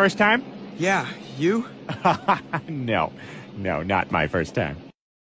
First time? Yeah, you? No, not my first time.